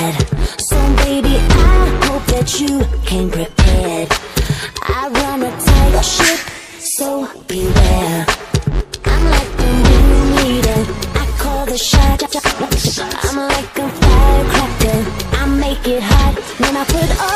bad. So baby, I hope that you came prepared. I run a tight ship, so beware. I'm like the ringleader, I call the shot. I'm like a firecracker, I make it hot when I put